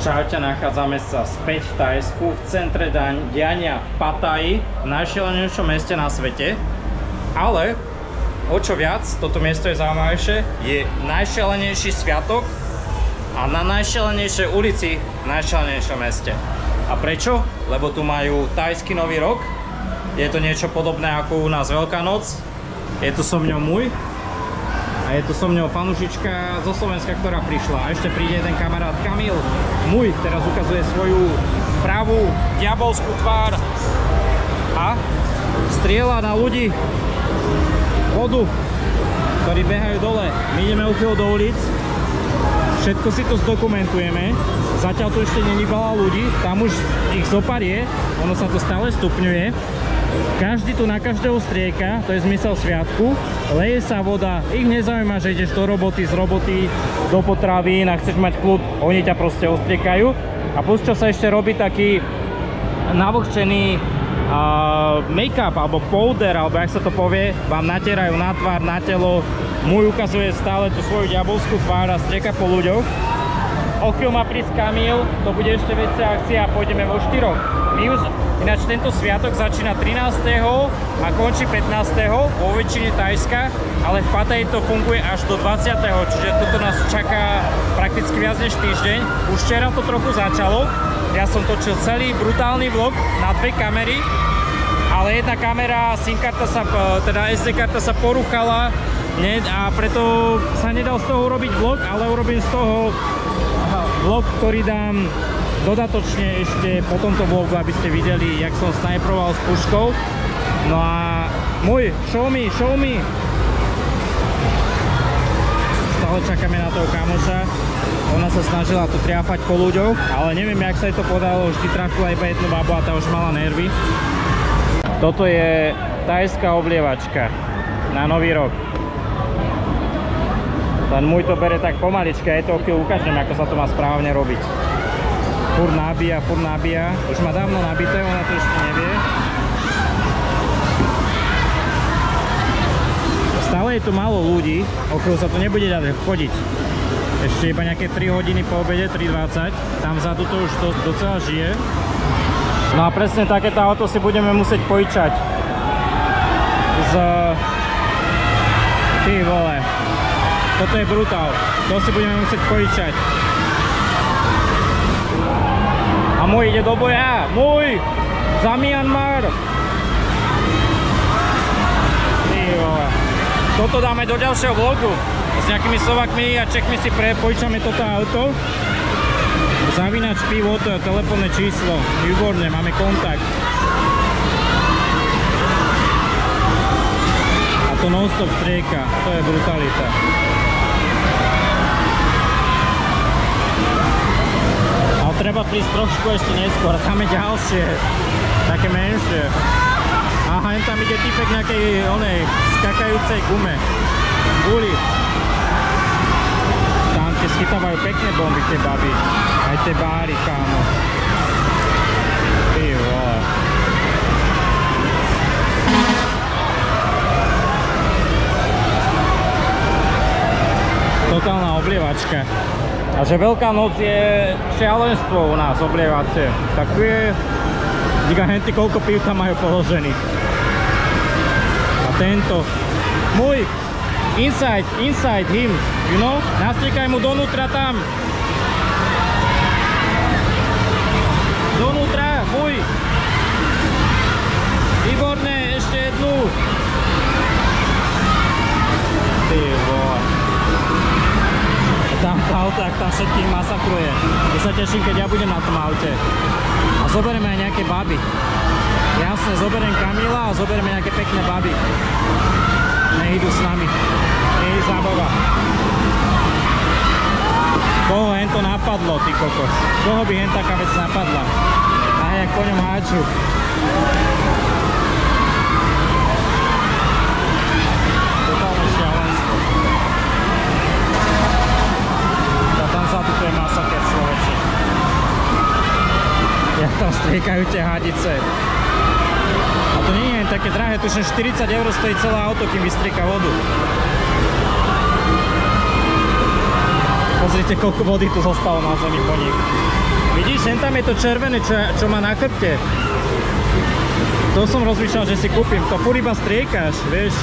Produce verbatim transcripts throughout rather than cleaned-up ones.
Čaute, nachádzame sa späť v Thajsku, v centre diania v Pattaji, v najšialenejšom meste na svete. Ale o čo viac, toto miesto je zaujímavejšie, je najšialenejší sviatok a na najšialenejšej ulici v najšialenejšom meste. A prečo? Lebo tu majú thajský nový rok. Je to niečo podobné ako u nás Veľká noc. Je tu so mňou môj. A je tu so mňou fanušička zo Slovenska, ktorá prišla. A ešte príde jeden kamarát Kamil. Môj teraz ukazuje svoju pravú diabolskú tvár. A strieľa na ľudí vodu, ktorí behajú dole. My ideme uchyl do ulic. Všetko si to zdokumentujeme. Zatiaľ tu ešte není veľa ľudí. Tam už ich zopár je. Ono sa to stále stupňuje. Každý tu na každého strieka, to je zmysel sviatku, leje sa voda, ich nezaujíma, že ideš do roboty, z roboty, do potravín a chceš mať kľud, oni ťa proste ostriekajú. A plus čo sa ešte robí taký navlhčený uh, make-up alebo powder, alebo jak sa to povie, vám natierajú na tvár, na telo. Môj ukazuje stále tú svoju diabolskú tvár a strieka po ľuďoch. O chvíľu má prísť Kamil, to bude ešte väčšia akcia a pôjdeme vo štyroch. My už, ináč tento sviatok začína trinásteho a končí pätnásteho vo väčšine Thajska, ale v Pattaji to funguje až do dvadsiateho čiže toto nás čaká prakticky viac než týždeň. Už včera to trochu začalo, ja som točil celý brutálny vlog na dve kamery, ale jedna kamera, SIM karta sa, teda es dé karta sa poruchala a preto sa nedal z toho urobiť vlog, ale urobím z toho vlog, ktorý dám dodatočne ešte po tomto vlogu, aby ste videli, jak som snajproval s puškou. No a môj, show me, show me. Stále čakáme na toho kamoša. Ona sa snažila to triafať po ľuďoch, ale neviem, jak sa jej to podalo. Vždy trafila iba jednu babu a tá už mala nervy. Toto je thajská oblievačka na nový rok. Len môj to bere tak pomalička, ja to chvíľu ukážem, ako sa to má správne robiť. Furt nabíja, furt nabíja. Už má dávno nabité, ona to ešte nevie. Stále je tu málo ľudí, okolo sa to nebude dať chodiť. Ešte iba nejaké tri hodiny po obede, tri dvadsať. Tam vzadu to už to, docela žije. No a presne takéto auto si budeme musieť pojičať. Z... Ty vole. Toto je brutál. To si budeme musieť pojičať. A môj ide do boja. Môj! Za Myanmar! Ty vole. Toto dáme do ďalšieho vlogu. S nejakými Slovakmi a Čechmi si prepojičame toto auto. Zavinač pivo, to je telefónne číslo. Výborné, máme kontakt. A to non-stop strieka. To je brutalita. Treba prísť trošku ešte neskôr, tam je ďalšie, také menšie. Aha, jen tam ide typek nejakej onej skakajúcej gume. Guli. Tam tie schytávajú pekné bomby, tie baby. Aj tie báry, kámo. Ty vole. Totálna oblievačka. A že Veľká noc je šialenstvo u nás oblievacie. Tak tu je, díka henty, koľko pív tam majú položených. A tento, môj, inside, inside him, you know? Nastriekaj mu donútra tam. Donútra, môj. Výborné, ešte jednu. Ty vole. Tam to auto, ak tam všetkých masakruje. Ja sa teším, keď ja budem na tom aute. A zoberieme aj nejaké baby. Jasne, zoberiem Kamila a zoberieme nejaké pekné baby. Nech idú s nami. Nech je zábava. Koho hen to napadlo, ty kokos? Koho by hen taká vec napadla? A jak po ňom háču. Totálne šialenstvo. Tam sa tu je masaker, človeče. Jak tam striekajú tie hadice. A to nie je také drahé, tuším štyridsať eur stojí celé auto, kým vystrieka vodu. Pozrite, koľko vody tu zostalo na zemi po nich. hen tam je to červené, čo, čo má na chrbte. To som rozmýšľal, že si kúpim. To furt iba striekaš, vieš.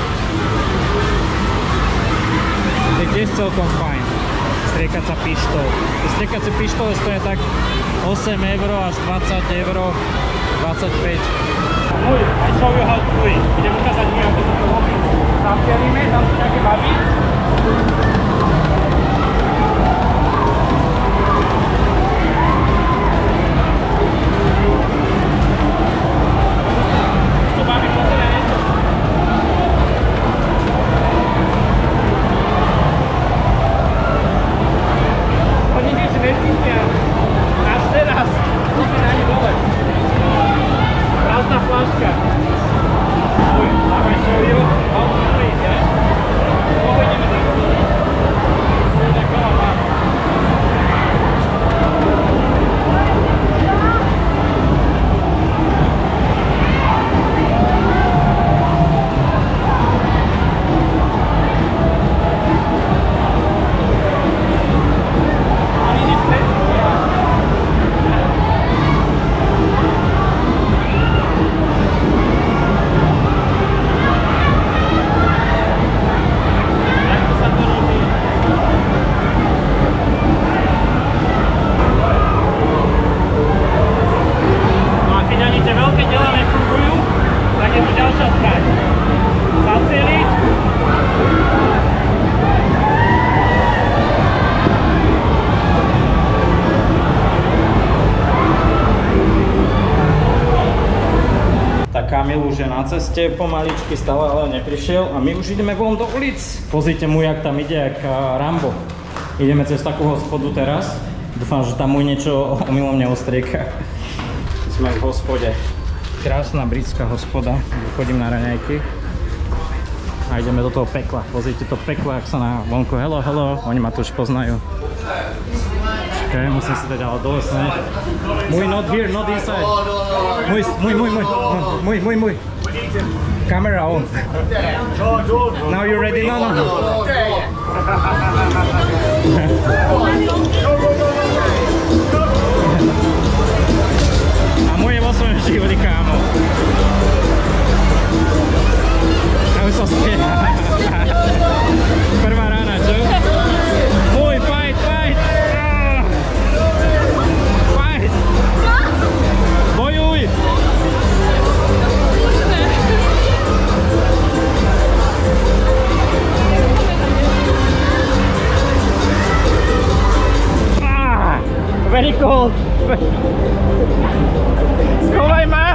Je tiež celkom fajn. Striekať sa pištol. Striekacie pištole stoja tak osem eur až dvadsať eur, dvadsaťpäť. Môj, I show you how to do it. Idem ukázať mi, ako sa to robí. Zacielíme, tam sú nejaké baby. Kamil už je na ceste pomaličky, stále ale neprišiel a my už ideme von do ulic. Pozrite mu, jak tam ide, jak Rambo. Ideme cez takú hospodu teraz. Dúfam, že tam mu niečo omylom neostrieka. Sme v hospode. Krásna britská hospoda. Chodím na raňajky. A ideme do toho pekla. Pozrite to peklo, jak sa na vonku. Hello, hello. Oni ma tu už poznajú. Okay, musím si dať ale dole snež. Môj, not here, not inside. Môj, môj, môj, môj, môj, môj, môj. Camera on. Now you ready? No, no. A môj je vo svojom živote, kámo. A už som spieha. Prvá rána, čo? Môj, fight, fight! Bojuj! Ah, very cold! Schovaj ma!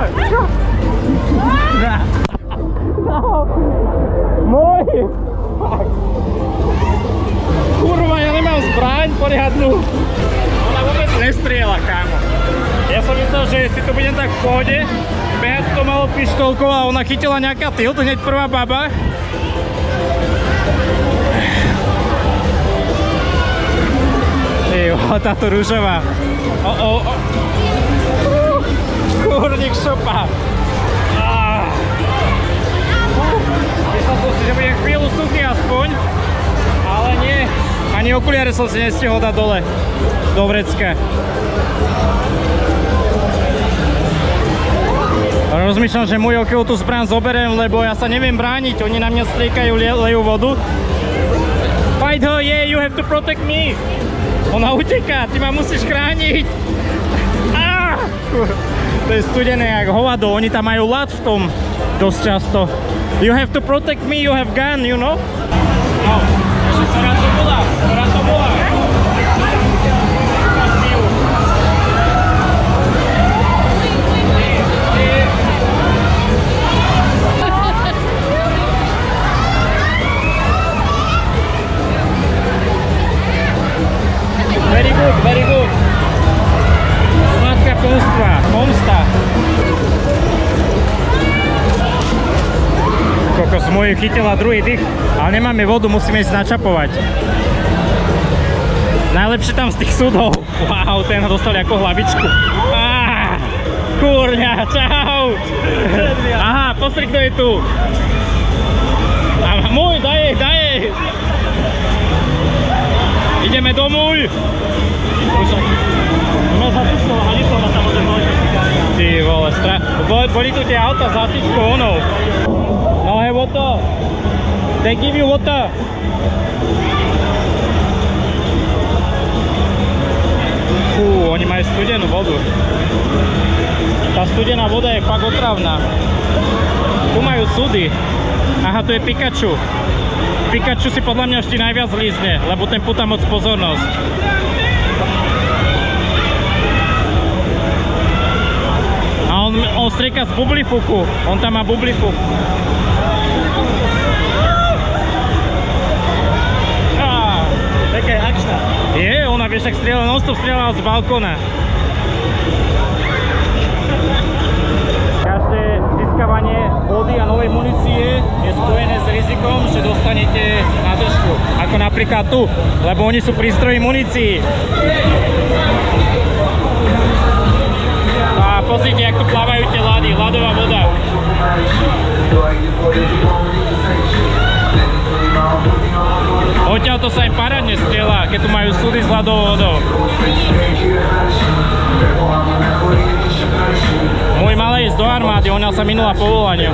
No. Môj! Kurva, ja nemám zbraň poriadnu! Ona vôbec nestrieľa, kámo. Ja som myslel, že si to budem tak v pohode, behať s tou malou pištolkou a ona chytila nejaká tilt, hneď prvá baba. Ej, táto rúžová. O, o, o. Kurník šopa. Myslel som si, že budem chvíľu suchý aspoň, ale nie. Ani okuliare som si nestihol dať dole do vrecka. Rozmýšľam, že môj okiel tú zbraň zoberiem, lebo ja sa neviem brániť. Oni na mňa striekajú, lejú vodu. Fight her, yeah, you have to protect me. Ona uteká, ty ma musíš chrániť. Ah! To je studené jak hovado, oni tam majú ľad v tom dosť často. You have to protect me, you have gun, you know? No, ešte ktorá to bola, ktorá to bola. Very good, very good. Sladká pomstva, pomsta. Kokos, moju chytila druhý dých, ale nemáme vodu, musíme ísť načapovať. Najlepšie tam z tých súdov. Wow, ten ho dostali ako hlavičku. Á, kurňa, čau. Aha, pozri, kto je tu. A môj, daj jej, daj jej. Ideme domov! Už sa... Môžeme sa tu, ani to. Tra... Boli tu tie auta s hasičkou onou. No hej, water. They give you water. Fú, oni majú studenú vodu. Tá studená voda je fakt otravná. Tu majú súdy. Aha, tu je Pikachu. Pikachu si podľa mňa ešte najviac lízne, lebo ten púta moc pozornosť. A on, on strieka z bublifuku. On tam má bublifuk. Taká je akčná. Je, ona vieš, tak strieľa, non-stop strieľala z balkóna. Každé získavanie vody a novej munície je spojené s rizikom, že dostanete nádržku. Ako napríklad tu, lebo oni sú prístroji munícií. A pozrite, jak tu plávajú tie ľady, ľadová voda. Odtiaľ to sa im parádne strieľa, keď tu majú súdy s ľadovou vodou. Môj malý ísť do armády, on sa minula povolaniu.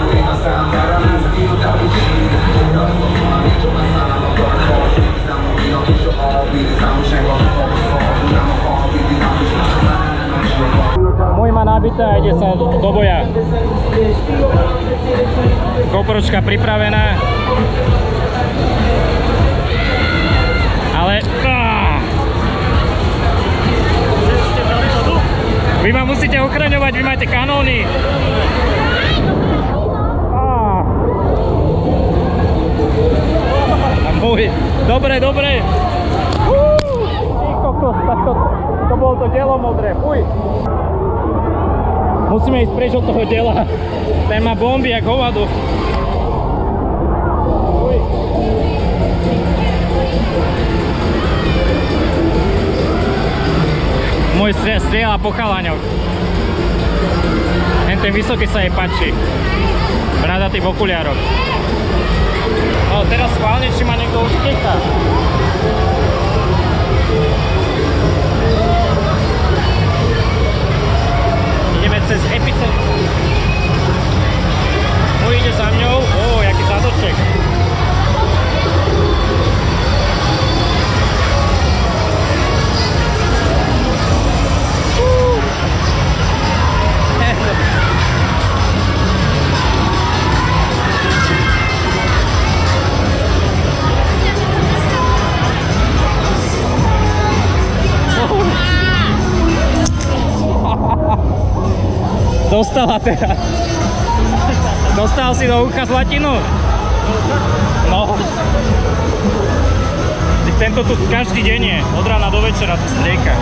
Môj má nabité a ide sa do boja. GoPročka pripravená. Ale... Ah! Vy ma musíte ochraňovať, vy máte kanóny. Ah! A môj... Dobre, dobre. Ty kokos, tak to, to bolo to dielo modré. Fuj. Musíme ísť preč od toho diela. Ten má bomby jak hovado. Fuj. Môj strieľa po chalaňoch. Len ten vysoký sa jej páči. Bradatý v okuliároch. No teraz schválne, či ma niekto už teká. Ideme cez epicentrum. Môj ide za mňou. Ó, jaký zátoček. Dostala teda. Dostal si do ucha zlatinu? No. Tento tu každý deň je. Od rána do večera tu strieka.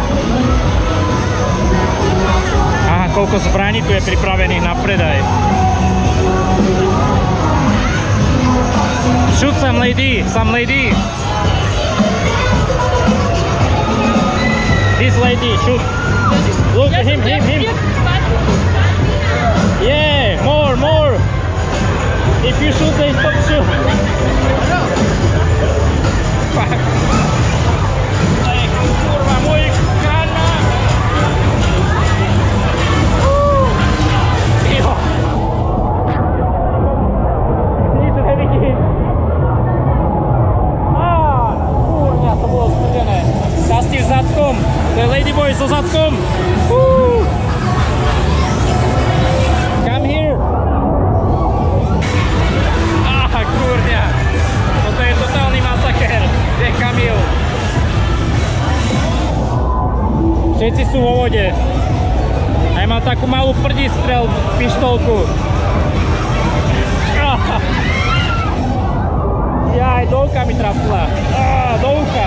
Aha, koľko zbraní tu je pripravených na predaj. Shoot some lady, some lady. This lady, shoot. Look, him, him, him. Yeah, more, more. If you shoot, they stop shoot. Fuck. Ay, kurwa, mój kana. Iho. Nic nevidím. Á, kurňa, to bolo studené. Zastí s zadkom. To je ladyboy so zadkom. Uh. Come here. Á, kurňa. Toto je totálny masakér. Kde je Kamil? Všetci sú vo vode. Aj má takú malú prdistrel pištolku. Jaj, do ucha mi trafila. Á, do ucha.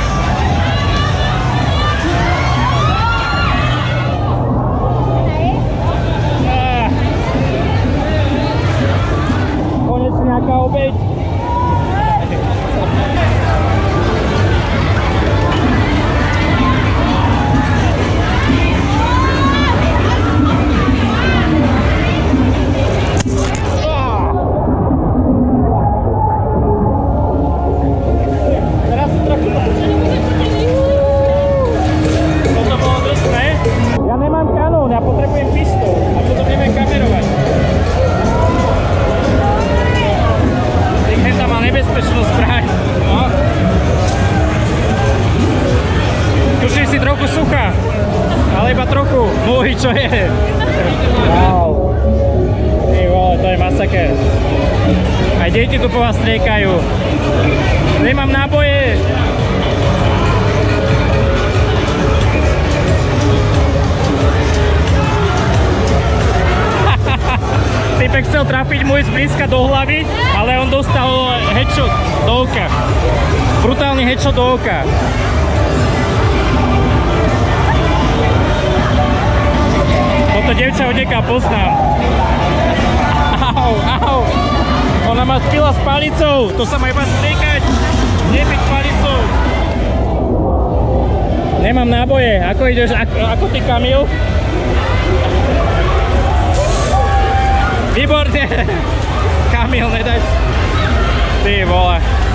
Konečne nejaká obeť. Ja nemám kanón, ja potrebujem pistol. A potom ideme ale iba trochu. Môj, čo je? Wow. Ty vole, to je masaker. Aj deti tu po vás striekajú. Nemám náboje. Typek chcel trafiť môj zblízka do hlavy, ale on dostal headshot do oka. Brutálny headshot do oka. Toto dievča odnieka poznám. Au, au. Ona ma spila s palicou. To sa má iba striekať. Nebyť palicou. Nemám náboje. Ako ideš? Ako, ako ty, Kamil? Výborne! Kamil, nedaj. Ty vole.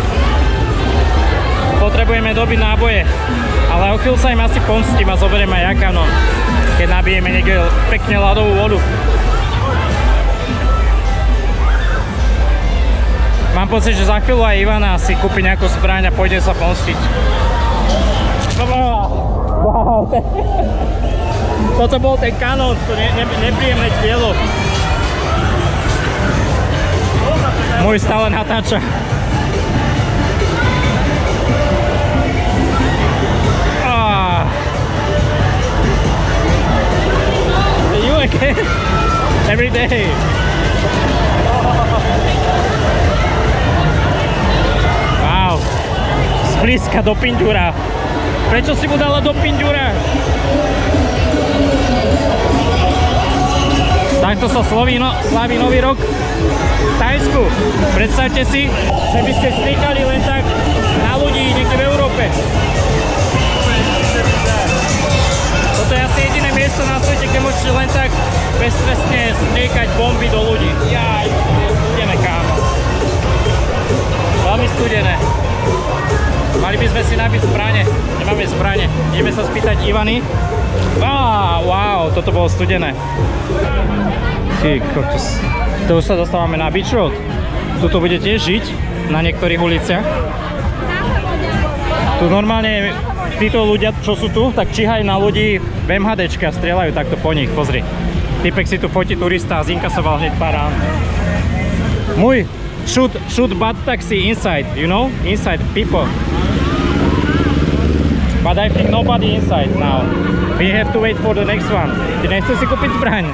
Potrebujeme dobiť náboje. Ale o chvíľu sa im asi pomstím a zoberiem aj jakanom. Keď nabijeme niekde pekne ľadovú vodu. Mám pocit, že za chvíľu aj Ivana si kúpi nejakú zbraň a pôjde sa pomstiť. Wow. Toto bol ten kanón, to ne, ne, nepríjemné dielo. Môj stále natáča. Ah. You again? Every day. Wow. Zblízka do pindúra. Prečo si mu dala do pindúra? Takto sa slaví, no, slaví nový rok v Thajsku. Predstavte si, že by ste striekali len tak na ľudí niekde v Európe. Toto je asi jediné miesto na svete, kde môžete len tak beztrestne striekať bomby do ľudí. Jaj, studené, kámo. Veľmi studené. Mali by sme si nabiť zbrane. Nemáme zbrane. Ideme sa spýtať Ivany. Á, wow, toto bolo studené. Ty kokos. To už sa dostávame na Beach Road. Tuto bude tiež žiť na niektorých uliciach. Tu normálne títo ľudia, čo sú tu, tak číhajú na ľudí v MHDčka, strieľajú takto po nich, pozri. Typek si tu fotí turista a zinkasoval hneď pár rán. Môj, shoot, shoot bad taxi inside, you know? Inside people. But I think nobody inside now. We have to wait for the next one. Ty nechceš si kúpiť zbraň?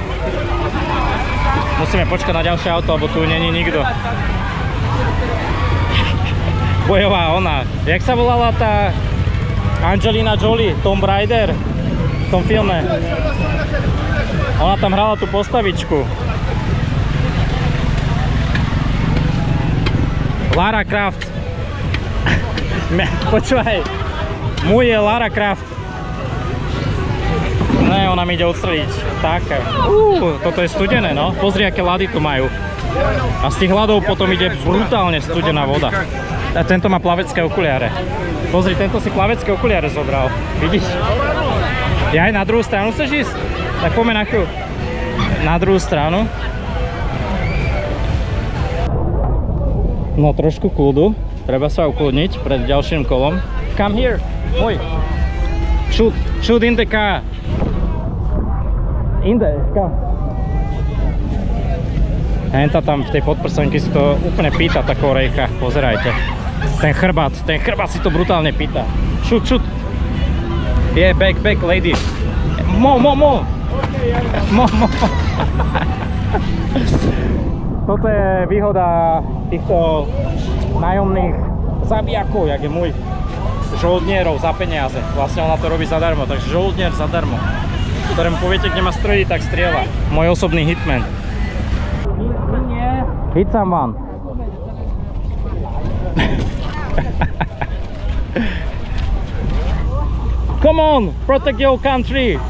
Musíme počkať na ďalšie auto, lebo tu není nikto. Bojová ona. Jak sa volala tá Angelina Jolie, Tomb Raider v tom filme? Ona tam hrala tú postavičku. Lara Croft. Počúvaj. Môj je Lara Croft. Ne, ona mi ide odstreliť. Tak. Uh, toto je studené, no. Pozri, aké ľady tu majú. A z tých ľadov potom ide brutálne studená voda. A tento má plavecké okuliare. Pozri, tento si plavecké okuliare zobral. Vidíš? Ja aj na druhú stranu chceš ísť? Tak poďme na chvíľu. Na druhú stranu. No trošku kľudu. Treba sa ukludniť pred ďalším kolom. Come here. Môj. Shoot. Shoot in the car. In the car. Henta tam v tej podprsenky si to úplne pýta, tá korejka. Pozerajte. Ten chrbát, ten chrbát si to brutálne pýta. Shoot, shoot. Yeah, back, back, lady. Mo, mo, mo. Mo, mo. Toto je výhoda týchto nájomných zabijakov, jak je môj. Žoldnierov za peniaze. Vlastne ona to robí zadarmo, takže žoldnier zadarmo. Ktorému poviete, kde ma strelí, tak strieľa. Môj osobný hitman. Hit someone. Come on, protect your country.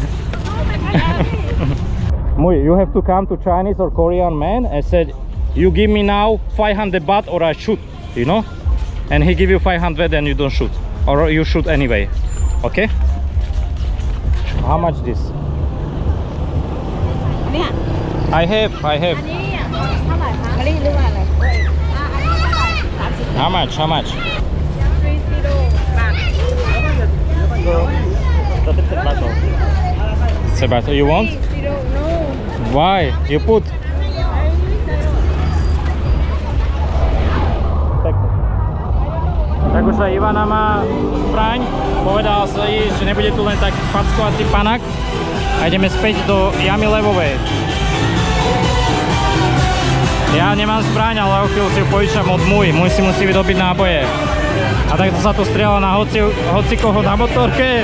Můj, you have to come to Chinese or Korean man and said, you give me now five hundred baht or I shoot, you know? And he give you five hundred and you don't shoot. Or you shoot anyway. Okay? How much this? I have, I have. How much? How much? Three zero baht. seba. You want? You don't know. Why? You put. Tak už aj Ivana má zbraň. Povedala sa jej, že nebude tu len tak fackovací panak. A ideme späť do jamy levovej. Ja nemám zbraň, ale o chvíľu si ju požičam od môj. Môj si musí vydobiť náboje. A takto sa tu strieľa na hoci, hoci koho na motorke.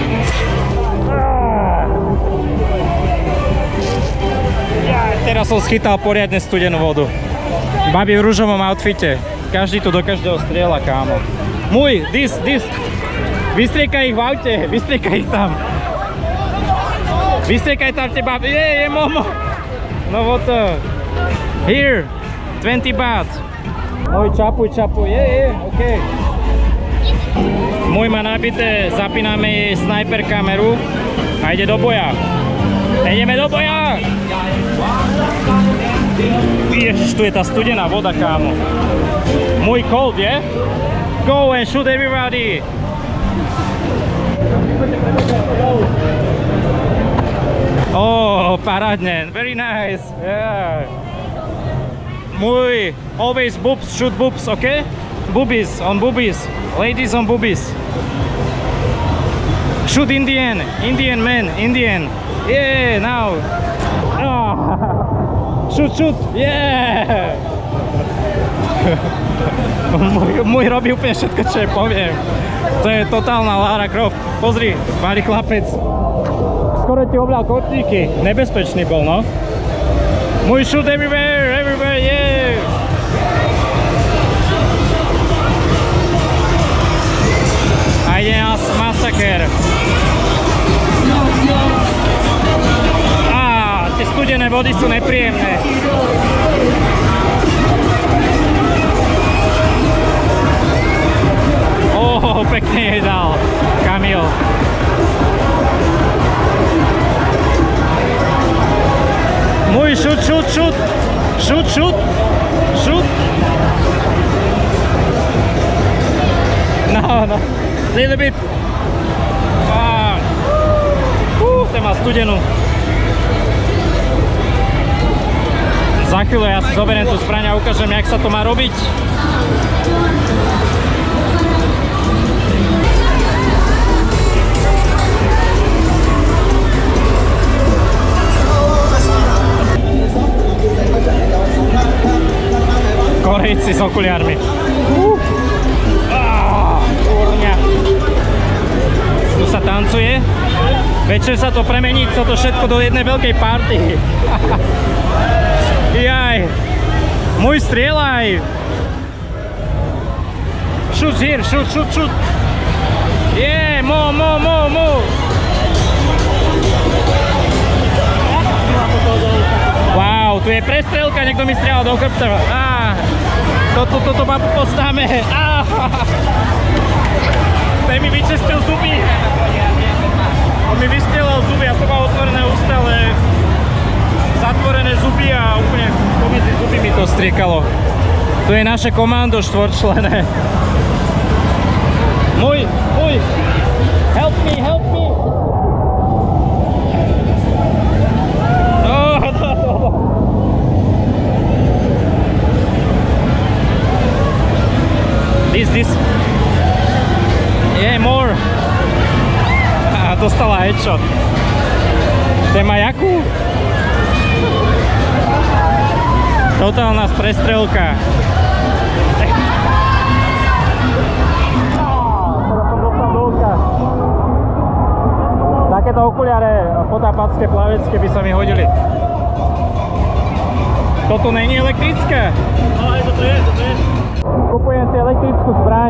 Ja, teraz som schytal poriadne studenú vodu. Babi v ružovom outfite. Každý tu do každého strieľa, kámo. Môj, this, this. Vystriekaj ich v aute, vystriekaj ich tam. Vystriekaj tam tie babi. Je, je, momo. No voto. Here, twenty baht. Môj, čapuj, čapuj. Je, je, okej. Môj má nabité, zapíname jej sniper kameru a ide do boja. Ideme do boja! Ježiš, tu je tá studená voda, kámo. Môj cold, je? Go and shoot everybody! Oh, parádne, very nice. Yeah. Môj, always boobs, shoot boobs, okay? Boobies, on boobies. Ladies on boobies. Shoot Indian, Indian man, Indian. Yeah, now. Ah. Shoot, shoot, yeah. môj, môj robí úplne všetko, čo je, poviem. To je totálna Lara Croft. Pozri, malý chlapec. Skoro ti obľal kotníky. Nebezpečný bol, no. Môj shoot everywhere, everywhere, yeah. A ide nás masaker. Á, tie studené vody sú nepríjemné. Ó, pekne jej dal Kamil. Môj šut, šut, šut. Šut, šut. Šut. No, no. Little bit. Ah. Uh, ten má studenú. Za chvíľu ja si zoberiem tú zbraň a ukážem, jak sa to má robiť. Korejci s okuliármi. Uh. Ah, kurňa. Tu sa tancuje. Večer sa to premení, toto všetko do jednej veľkej party. Jaj. Môj, strieľaj. Shoot here, shoot, shoot, shoot. Yeah, mo, mo, mo, mo. Wow, tu je prestrelka, niekto mi strieľal do chrbta. Ah, toto, toto babu postáme. Ah. Ten mi vyčestil zuby. On mi vystrieľal zuby, ja som mal otvorené ústa, ale zatvorené zuby a úplne pomedzi zuby mi to striekalo. Tu je naše komando štvorčlené. Môj, môj, help me, help me. Oh, no, no. This, this. Yeah, more. A dostala headshot. Téma jakú? Totálna prestrelka. Takéto okuliare potápacké, plavecké by sa mi hodili. Toto není elektrické? No, aj toto je, toto je. Kupujem si elektrickú zbraň.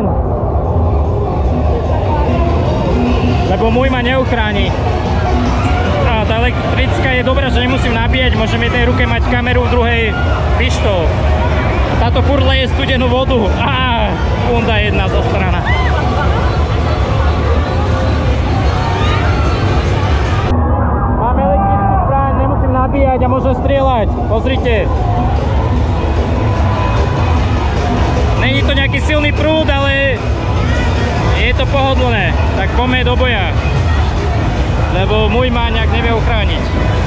Lebo môj ma neuchráni. A tá elektrická je dobrá, že nemusím nabíjať. Môžem v jednej ruke mať kameru, v druhej pištol. Táto furt leje studenú vodu. Á, funda jedna zo strana. Mám elektrickú zbraň, nemusím nabíjať a môžem strieľať. Pozrite. Není to nejaký silný prúd, ale je to pohodlné. Tak poďme do boja. lebo môj ma nejak nevie ochrániť.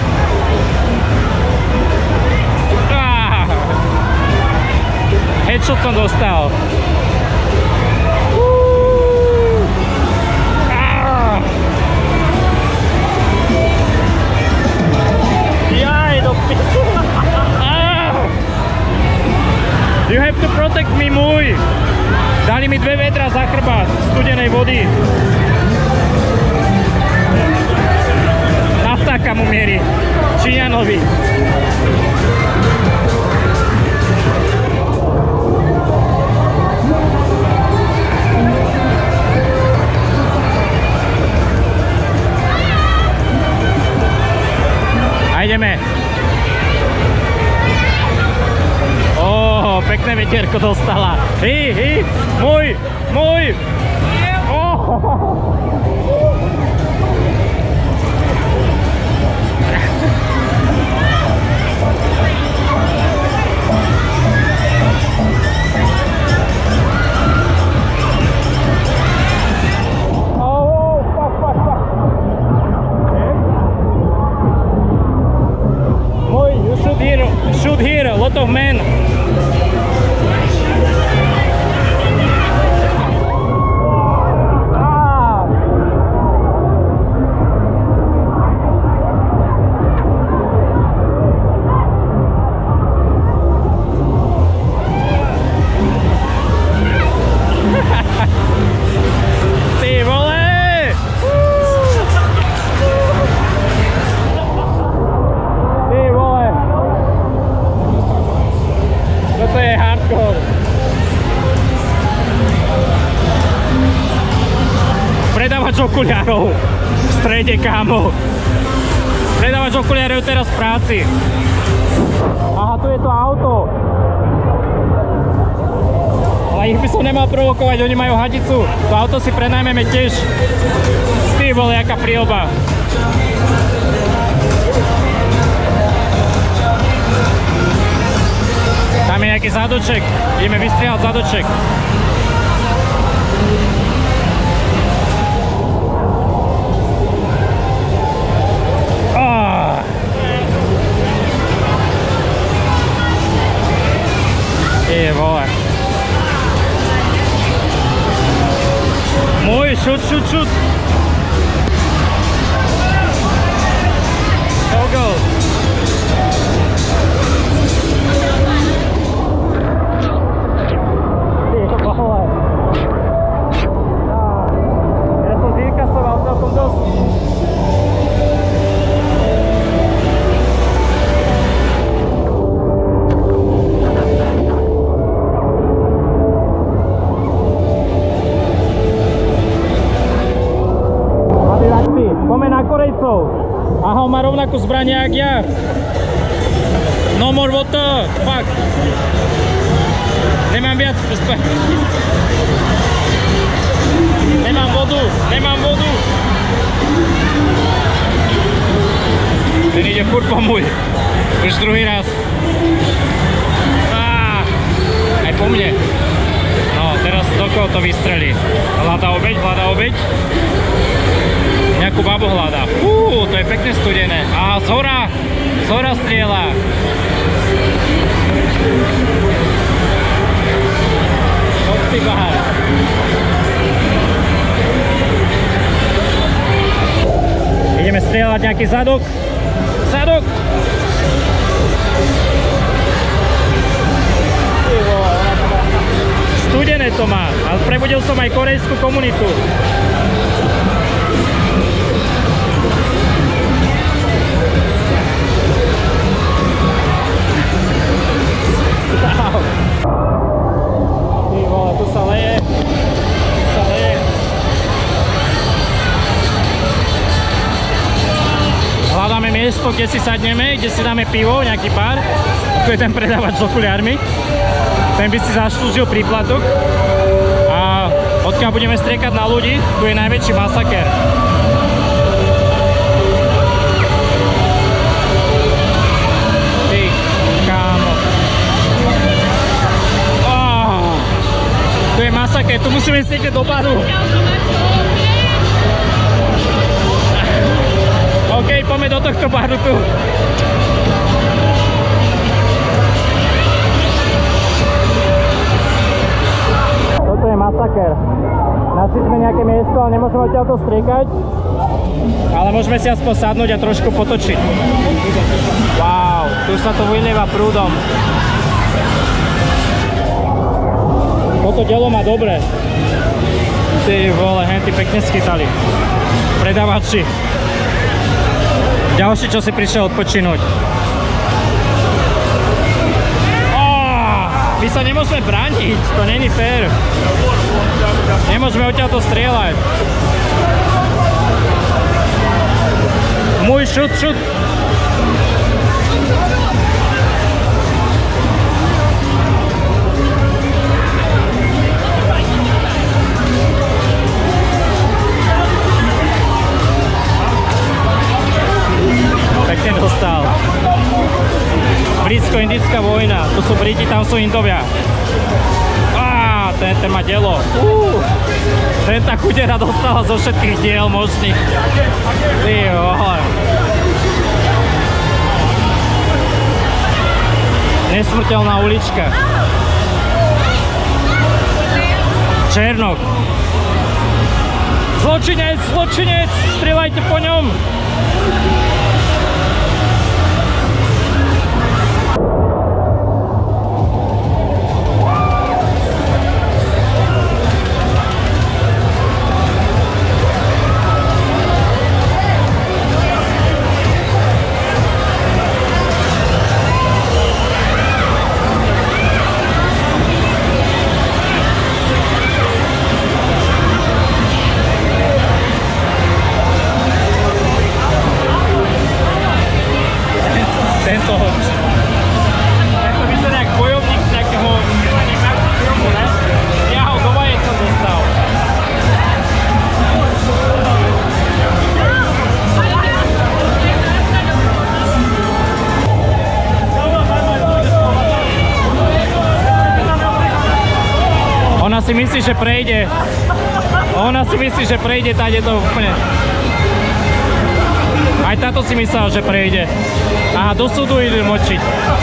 Ah! Headshot som dostal. Ah! Jaj, do piču. Ah! You have to protect me, môj. Dali mi dve vedra za chrbát studenej vody. Na vtáka mu mierí. Číňanovi. A ideme. Ó, pekné vetierko dostala. Hý, hý, môj, môj. Oh. Shoot here, a lot of men. Ah. Ty vole! Toto je hardcore. Predávač okuliarov v strede, kámo. Predávač okuliarov teraz v práci. Aha, tu je to auto. Ale ich by som nemal provokovať, oni majú hadicu. To auto si prenajmeme tiež. Ty vole, jaká príľba. Tam je nejaký zádoček, ideme vystrieľať zádoček. Oh. Je vole. Môj, šut, šut, šut. Go, go. Ja som zirkasoval celkom dosť. Poďme na Korejcov. Aha, má rovnakú zbraň jak ja. No more water, fuck. Nemám viac zbraň. Nemám vodu, nemám vodu. Ten ide furt po môj. Už druhý raz. Á, aj po mne. No, teraz do koho to vystrelí? Hľadá obeť, hľadá obeť. Nejakú babu hľadá. Fú, to je pekne studené. Á, zhora, zhora strieľa. Odty bahar. Ideme strieľať nejaký zadok. Zadok! Studené to má, ale prebudil som aj korejskú komunitu. Ty vole, tu sa leje. Tu sa leje. Hľadáme miesto, kde si sadneme, kde si dáme pivo, nejaký pár. Tu je ten predávač s okuliármi. Ten by si zaslúžil príplatok. A odkiaľ budeme striekať na ľudí, tu je najväčší masaker. Ty kámo. Oh, tu je masaker, tu musíme striekať do baru. poďme do tohto baru tu. Toto je masaker. Našli sme nejaké miesto, ale nemôžeme odtiaľto striekať. Ale môžeme si aspoň sadnúť a trošku potočiť. Wow, tu sa to vylieva prúdom. Toto dielo má dobre. Ty vole, henty pekne schytali. Predávači. Ďalší, čo si prišiel odpočinúť. Oh, my sa nemôžeme brániť, to není fér. Nemôžeme odtiaľto strieľať. Môj šut, šut. Pekne dostal. Britsko-indická vojna. Tu sú Briti, tam sú Indovia. Á, ten, ten má dielo. Uh, ten tá chudera dostala zo všetkých diel možných. Ty vole. Nesmrteľná ulička. Černok. Zločinec, zločinec, strieľajte po ňom. Ona si myslí, že prejde. Ona si myslí, že prejde, tady to úplne. Aj táto si myslela, že prejde. Aha, do súdu idú močiť.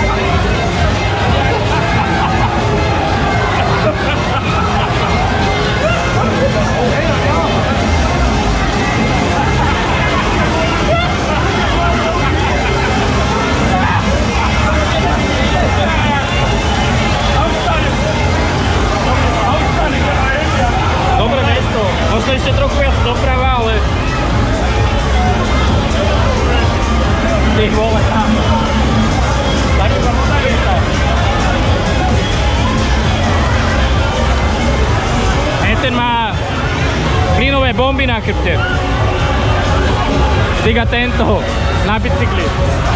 Dobré mesto. Možno ešte trochu viac doprava, ale... Ty vole, tam. Tak sa voda lieta. Ten má plynové bomby na chrbte. Tyga tento na bicykli.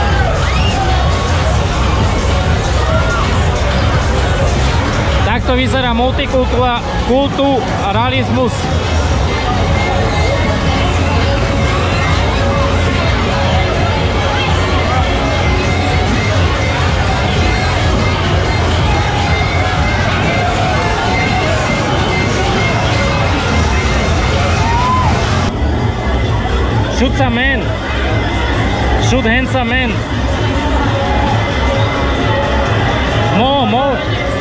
Takto vyzerá multikulturalizmus. Shoot some men. Shoot handsome men. More, more.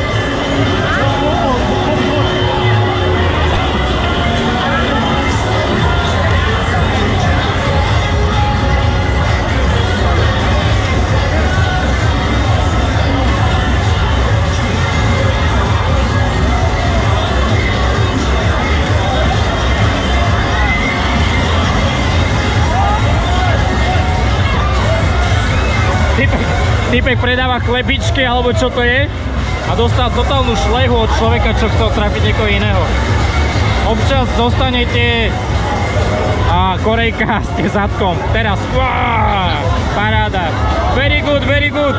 Typek predáva chlebičky, alebo čo to je, a dostal totálnu šlehu od človeka, čo chcel trafiť niekoho iného. Občas dostanete a Korejka ste zadkom. Teraz, uá, paráda. Very good, very good.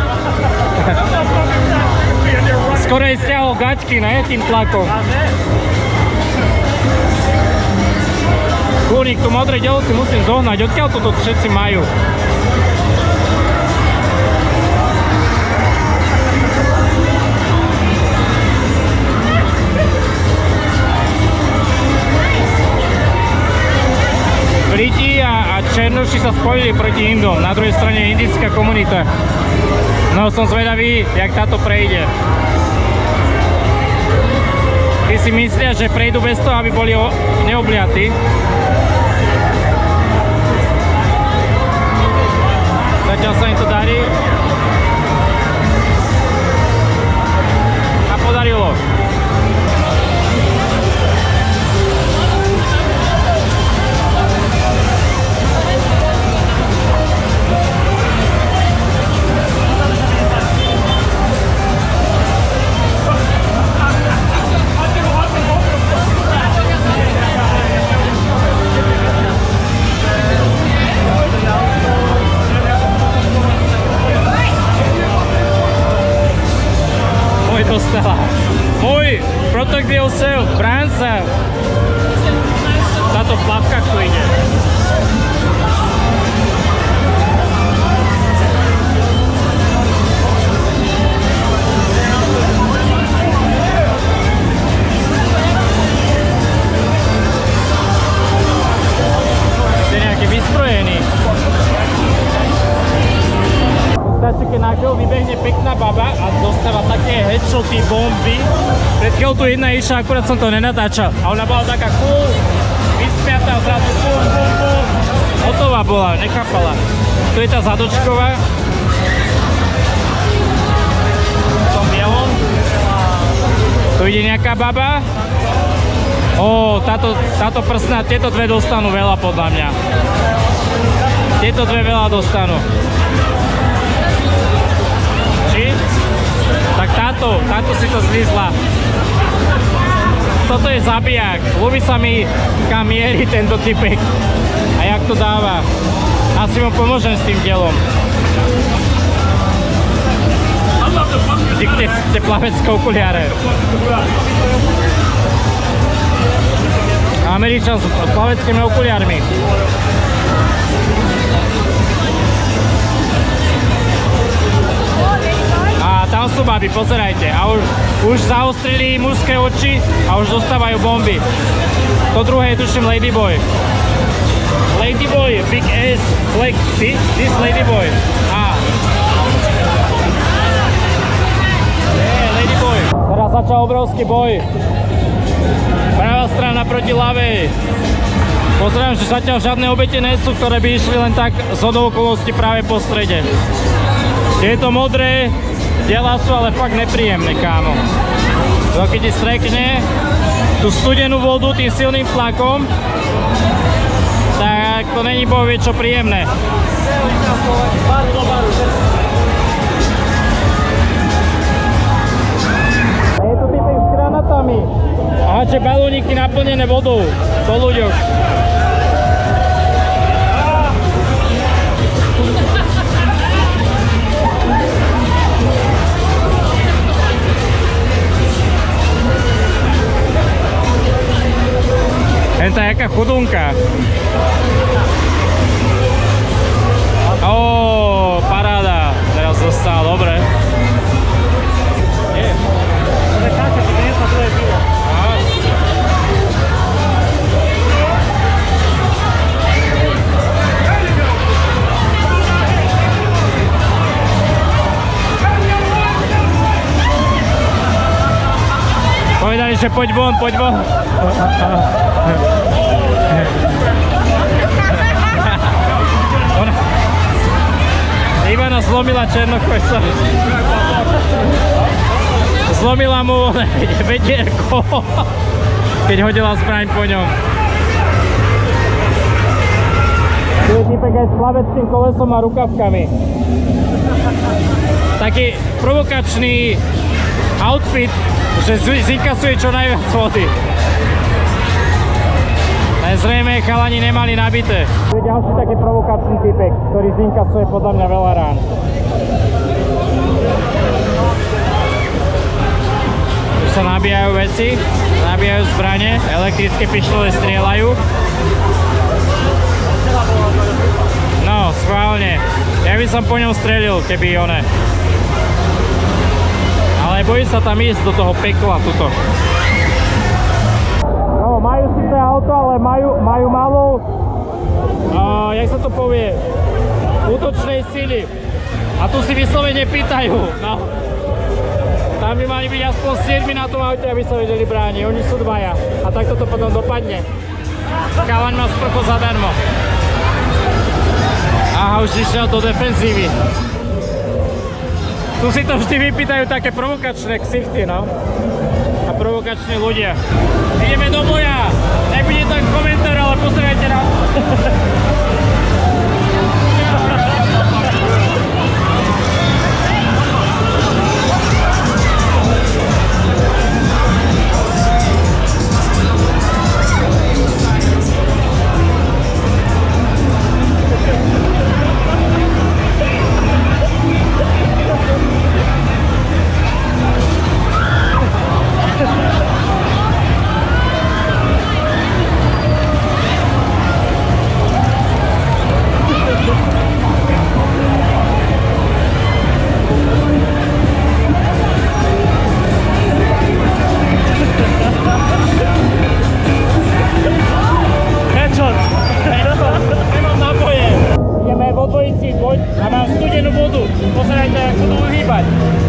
Skoro je stiahol gaťky, ne, tým tlakom. Kúrik, tu modré dielo si musím zohnať, odkiaľ toto všetci majú. Briti a, a Černoši sa spojili proti Indom. Na druhej strane je indická komunita. No som zvedavý, jak táto prejde. Tí si myslia, že prejdú bez toho, aby boli neobliatí. Zatiaľ sa im to darí. A podarilo. Dostala. Môj, protect yourself, bráň sa. Táto plavka tu ide. Ste nejaký vysprojený. Stačí, keď na chvíľu vybehne pekná baba a dostáva také headshoty, bomby. Pred chvíľou tu jedna išla, akurát som to nenatáčal. A ona bola taká cool, vyspiatá, zrazu bum, bum, bum. Hotová bola, nechápala. Tu je tá zadočková. V tom bielom. Tu ide nejaká baba. Ó, táto, táto prsná, tieto dve dostanú veľa podľa mňa. Tieto dve veľa dostanú. Tak táto, táto si to zlízla. Toto je zabijak. Ľúbi sa mi, kam mierí tento typek. A jak to dáva. Asi mu pomôžem s tým dielom. Tie, tie plavecké okuliare. Američan s plaveckými okuliarmi. A tam sú baby, pozerajte. A už, už zaostrili mužské oči a už dostávajú bomby. To druhé je tuším Ladyboy. Ladyboy, big ass, flag, see? This Ladyboy. A. Yeah, Ladyboy. Teraz začal obrovský boj. Pravá strana proti ľavej. Pozerám, že zatiaľ žiadne obete nie sú, ktoré by išli len tak z okolností práve po strede. Tieto modré diela sú ale fakt nepríjemné, kámo. To keď ti strekne tú studenú vodu tým silným tlakom, tak to není bohvie čo príjemné. A je tu typek s granatami. A háče balóniky naplnené vodou po ľuďoch. Henta jaká chudunka. Ó, paráda. Teraz dostala, dobre. Je. To je káča, to dnesla tvoje pivo. Povedali, že poď von, poď von. Ona... Ivana zlomila Černochojca. Zlomila mu vedierko, keď hodila zbraň po ňom. Tu je typek aj s plaveckým kolesom a rukavkami. Taký provokačný outfit, že zinkasuje čo najviac vody. Ale zrejme chalani nemali nabité. Tu je ďalší taký provokačný typek, ktorý zinkasuje podľa mňa veľa rán. Tu sa nabíjajú veci, nabíjajú zbrane, elektrické pištole strieľajú. No, schválne. Ja by som po ňom strelil, keby one. Ale bojí sa tam ísť do toho pekla tuto. No, majú síce auto, ale majú, majú malú a, jak sa to povie, útočnej sily. A tu si vyslovene pýtajú. No. Tam by mali byť aspoň siedmi na tom aute, aby sa vedeli brániť. Oni sú dvaja. A takto to potom dopadne. Chalaň má sprcho zadarmo. Aha, už išiel do defenzívy. Tu si to vždy vypýtajú také provokačné ksichty, no. A provokační ľudia. Ideme do boja. Nebude tam komentár, ale pozerajte na... A mám studenú vodu. Pozerajte, ako to uhýbať.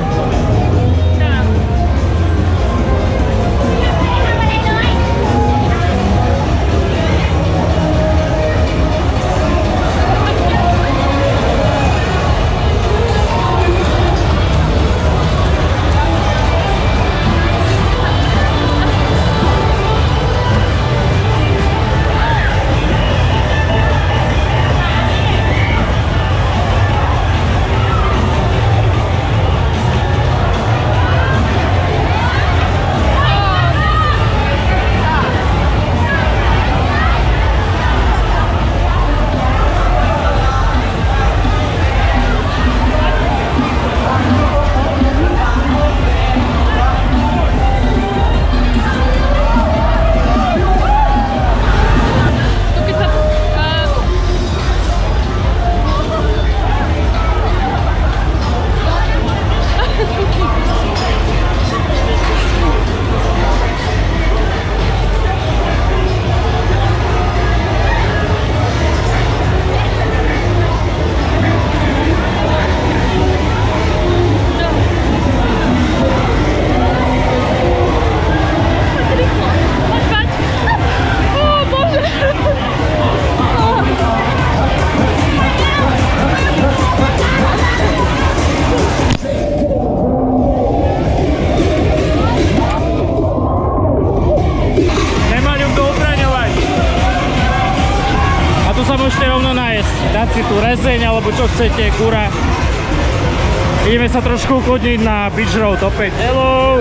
Dať si tu rezeň, alebo čo chcete, kura. Ideme sa trošku ukludniť na Beach Road opäť. Hello!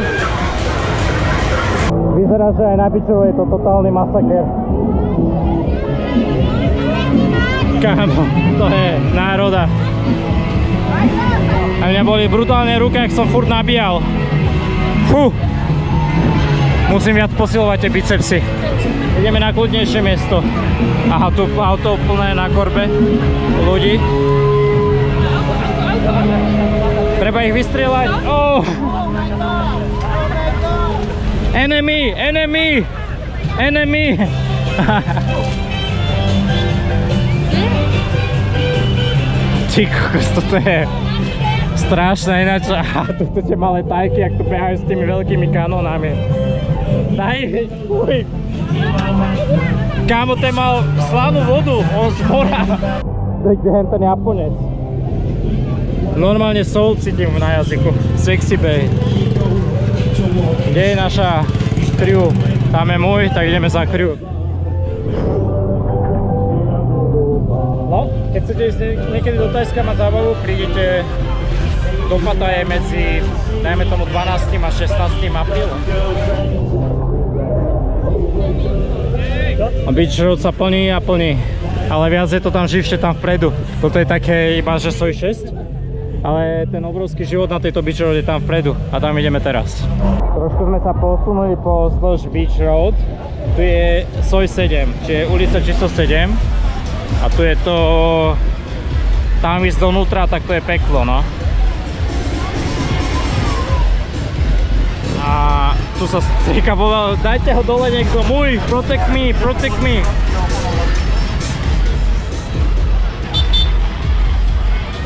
Vyzerá, že aj na Beach Road je to totálny masaker. Kámo, to je národa. A mňa boli brutálne ruky, ak som furt nabíjal. Fú! Musím viac posilovať tie bicepsy. Ideme na kľudnejšie miesto. Aha, tu auto plné na korbe ľudí. Treba ich vystrieľať. Oh! Enemy! Enemy! Enemy! Ty kokos, toto je strašné ináč. Aha, tu tie malé tajky, ak tu behajú s tými veľkými kanónami. Daj, uj! Kámo, ten mal slanú vodu, on z mora. Tak kde je ten Japonec. Normálne soul cítim na jazyku. Sexy Bay. Kde je naša crew? Tam je môj, tak ideme za crew. No, keď chcete ísť niekedy do Tajska mať zábavu, prídete do Pattaje medzi, dajme tomu, dvanástym a šestnástym aprílom. A Beach Road sa plní a plní, ale viac je to tam živšie tam vpredu. Toto je také iba, že Soj šesť, ale ten obrovský život na tejto Beach Road je tam vpredu a tam ideme teraz. Trošku sme sa posunuli po zdĺž Beach Road. Tu je Soj sedem, čiže ulica číslo sedem a tu je to, tam ísť donútra, tak to je peklo, no. A tu sa strika volal, dajte ho dole niekto, môj, protect me, protect me.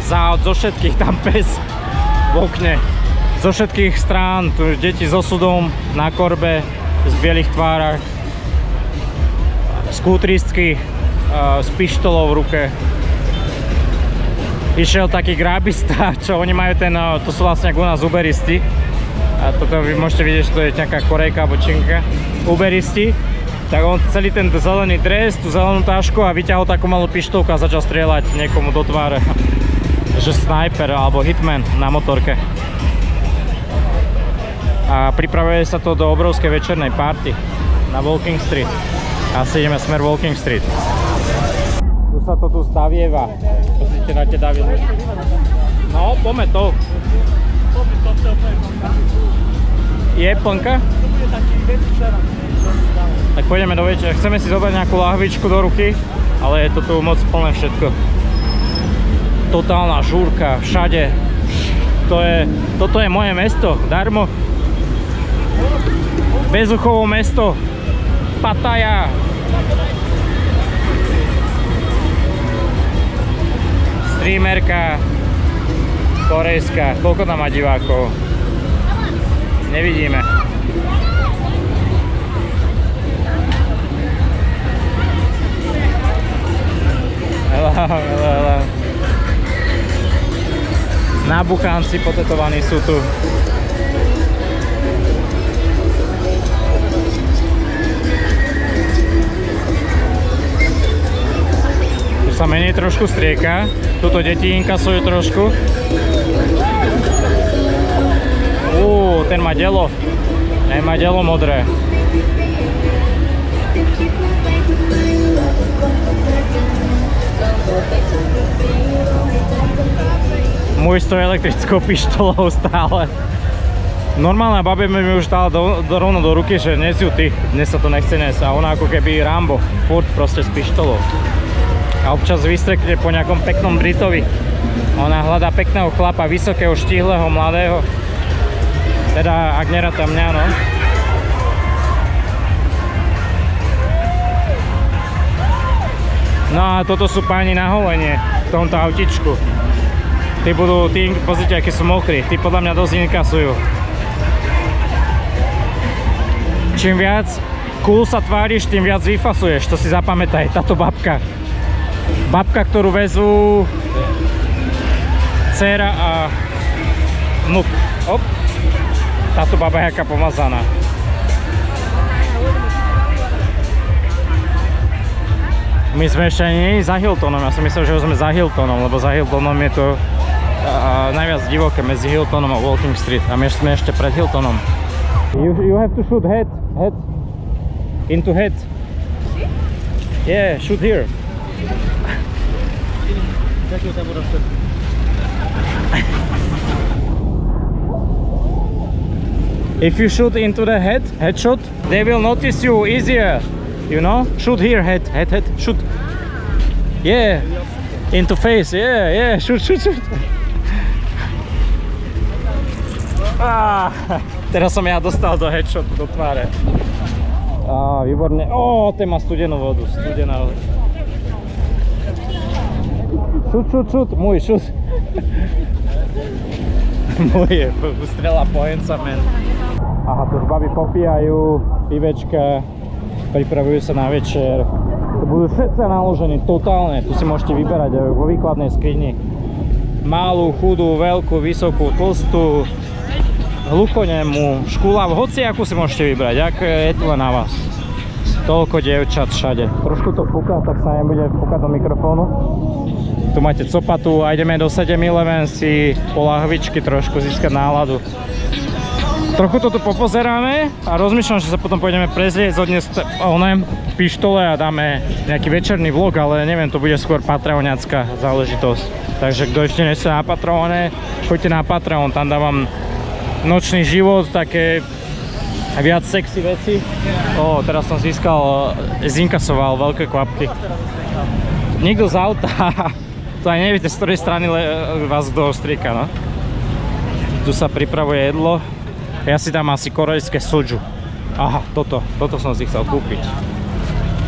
záhod zo všetkých, tam pes v okne. Zo všetkých strán, tu deti so sudom na korbe, z bielých tvárach, skútristky s pištolou v ruke. Išiel taký grábista, čo oni majú ten, to sú vlastne ako u nás uberisti. A toto vy môžete vidieť, že to je nejaká Korejka alebo Činka. Uberisti. Tak on celý ten zelený dres, tú zelenú tašku a vyťahol takú malú pištolku a začal strieľať niekomu do tváre. Že sniper alebo hitman na motorke. A pripravuje sa to do obrovskej večernej party na Walking Street. Asi ideme smer Walking Street. Tu sa to tu stavieva. Pozrite na tie davy. No, poďme to. Je plnka? Tak pôjdeme do večera. Chceme si zobrať nejakú lahvičku do ruky, ale je to tu moc plné všetko. Totálna žúrka, všade. To je, toto je moje mesto, darmo. Bezuchovo mesto, Pattaya. Streamerka korejská, koľko tam má divákov? Nevidíme. Hello, hello, hello. Nabuchánci potetovaní sú tu. Sa menej trošku strieka, tuto deti inkasujú trošku. Uuu, ten má delo, ten má delo modré. Môj stojí elektrickou pištolou stále. Normálna babe mi už dala do, do, rovno do ruky, že nes ju ty, dnes sa to nechce nes. A ona ako keby Rambo, furt proste s pištolou. A občas vystrekne po nejakom peknom Britovi. Ona hľadá pekného chlapa, vysokého, štíhleho, mladého. Teda, ak neráta mňa, no. No a toto sú páni na holenie v tomto autičku. Tí budú, tí, pozrite, akí sú mokrí. Tí podľa mňa dosť inkasujú. Čím viac cool sa tváriš, tým viac vyfasuješ. To si zapamätaj, táto babka. Babka, ktorú vezú dcéra a vnuk. Op. Táto baba je jaká pomazaná. My sme ešte nie za Hiltonom, ja som myslel, že sme za Hiltonom, lebo za Hiltonom je to uh, najviac divoké medzi Hiltonom a Walking Street. A my sme ešte pred Hiltonom. You, you have to shoot head, head, into head. Yeah, shoot here. If you shoot into the head, headshot, they will notice you easier. You know? Shoot here, head, head, head, shoot. Yeah, into face, yeah, yeah, shoot, shoot, shoot. Ah, teraz som ja dostal do headshotu, do tváre. Á, výborne. Ó, ten má studenú vodu, studená voda. Šut, šut, šut, môj, šut. Môj, strela pojenca, men. Aha, tu už baby popíjajú, pivečka, pripravujú sa na večer. Tu budú všetci naložení, totálne. Tu si môžete vyberať vo výkladnej skrini. Malú, chudú, veľkú, vysokú, tlstú, hluchonemu, škúľavú, hociakú si môžete vybrať, ak je to len na vás. Toľko dievčat všade. Trošku to fúka, tak sa nebude fúkať do mikrofónu. Tu máte copatu a ideme do sedem eleven si po lahvičky trošku získať náladu. Trochu toto popozeráme a rozmýšľam, že sa potom pôjdeme prezrieť, odniesť oné pištole a dáme nejaký večerný vlog, ale neviem, to bude skôr patreoniacká záležitosť. Takže kto ešte nie ste na Patreone, choďte na Patreon, tam dávam nočný život, také viac sexy veci. Ó, teraz som získal, zinkasoval veľké kvapky. Niekto z auta, to aj neviete, z ktorej strany vás kto strieka, no. Tu sa pripravuje jedlo. Ja si dám asi korejské soju. Aha, toto, toto som si chcel kúpiť.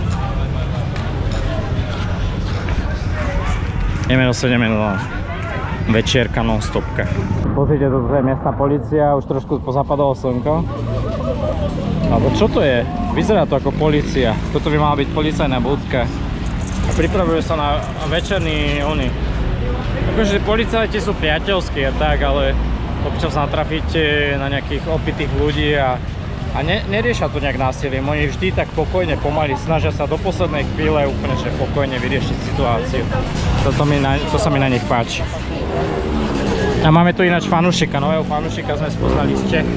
Ideme do sedem eleven. večierka non-stopka. Pozrite, toto je miestna polícia, už trošku pozapadalo slnko. Alebo čo to je? Vyzerá to ako polícia. Toto by mala byť policajná budka. A pripravujú sa na večerný oni. Akože policajti sú priateľskí a tak, ale občas natrafíte na nejakých opitých ľudí a, a ne, neriešia to nejak násilím. Oni vždy tak pokojne, pomaly snažia sa do poslednej chvíle úplne že pokojne vyriešiť situáciu. Toto mi na, to sa mi na nich páči. A máme tu ináč fanúšika, nového fanúšika sme spoznali z Čech.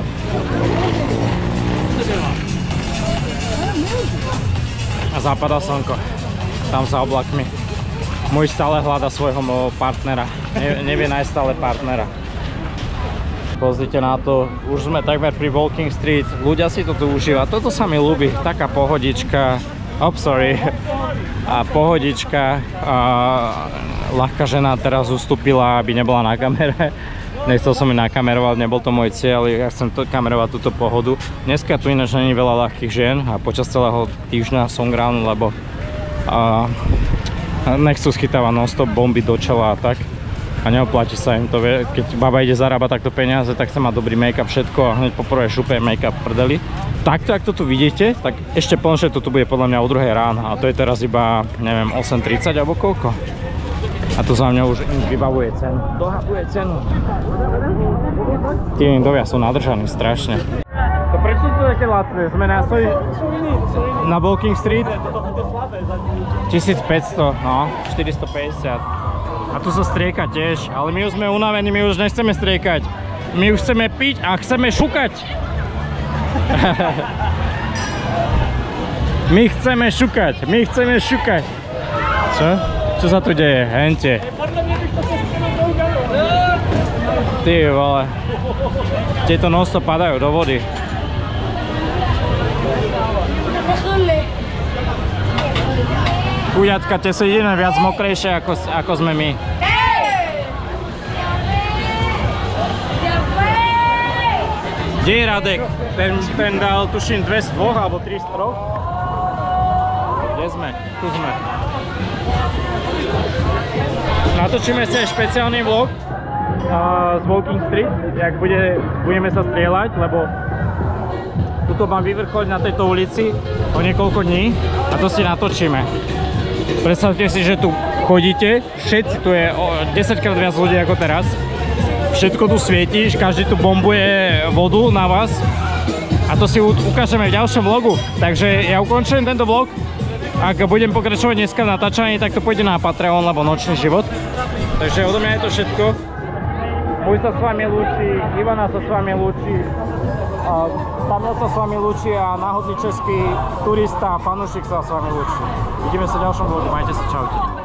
A zapadá slnko, tam za oblakmi. Môj stále hľada svojho partnera, ne, nevie nájsť stále partnera. Pozrite na to, už sme takmer pri Walking Street, ľudia si to tu užíva, toto sa mi ľúbi, taká pohodička, oh sorry, a pohodička, a ľahká žena teraz ustúpila, aby nebola na kamere. Nechcel som ju nakamerovať, nebol to môj cieľ, ja chcem to kamerovať túto pohodu. Dneska tu ináč nie je veľa ľahkých žien a počas celého týždňa som ground, lebo a, nechcú schytávať non-stop bomby do čela a tak. A neoplatí sa im to, keď baba ide zarábať takto peniaze, tak chce mať dobrý make-up, všetko a hneď poprvé šupe make-up prdeli. Takto, ak to tu vidíte, tak ešte plnšie to tu bude podľa mňa o druhej rána a to je teraz iba, neviem, osem tridsať alebo koľko. A to za mňa už vybavuje cenu. Dohabuje cenu. Tí indovia sú nadržaní strašne. To prečo to také lacné? Sme na svoj... na Walking Street? tisícpäťsto, no, štyristopäťdesiat. A tu sa strieka tiež, ale my už sme unavení, my už nechceme striekať. My už chceme piť a chceme šukať. My chceme šukať, my chceme šukať. Čo? Čo sa tu deje? Hente. Ty vole. Tieto non-stop padajú do vody. Chuďatka, tie sú jediné viac mokrejšie ako, ako sme my. Kde je Radek? Ten, ten dal tuším dve z dvoch alebo tri z troch. Kde sme? Tu sme. Natočíme si aj špeciálny vlog uh, z Walking Street, jak bude, budeme sa strieľať, lebo tuto mám vyvrcholiť na tejto ulici o niekoľko dní a to si natočíme. Predstavte si, že tu chodíte, všetci, tu je desaťkrát viac ľudí ako teraz, všetko tu svietíš, každý tu bombuje vodu na vás a to si ukážeme v ďalšom vlogu, takže ja ukončujem tento vlog. Ak budem pokračovať dneska v natáčaní, tak to pôjde na Patreon, lebo nočný život. Takže odo mňa je to všetko. Môj sa s vami lúči, Ivana sa s vami lúči, Pavel sa s vami lúči a náhodný český turista, fanúšik sa s vami lúči. Vidíme sa v ďalšom vlogu, majte sa, čaute.